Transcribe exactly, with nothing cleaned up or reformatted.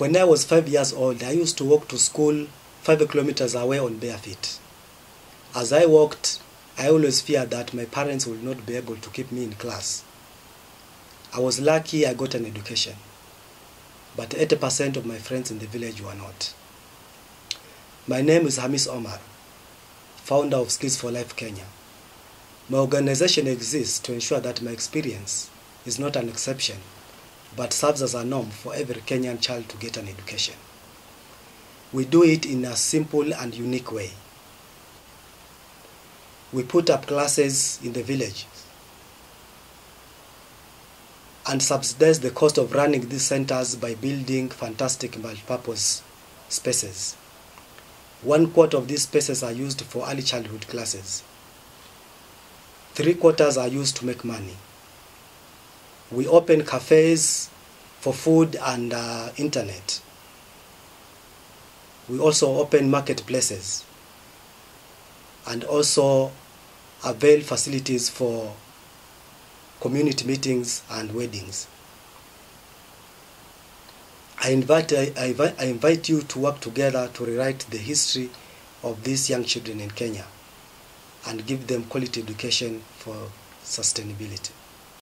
When I was five years old, I used to walk to school five kilometers away on bare feet. As I walked, I always feared that my parents would not be able to keep me in class. I was lucky I got an education, but eighty percent of my friends in the village were not. My name is Hamis Omar, founder of Skills for Life Kenya. My organization exists to ensure that my experience is not an exception, but serves as a norm for every Kenyan child to get an education. We do it in a simple and unique way. We put up classes in the village and subsidize the cost of running these centers by building fantastic multipurpose spaces. One quarter of these spaces are used for early childhood classes. Three quarters are used to make money. We open cafes for food and uh, internet. We also open marketplaces and also avail facilities for community meetings and weddings. I invite, I, I, I invite you to work together to rewrite the history of these young children in Kenya and give them quality education for sustainability.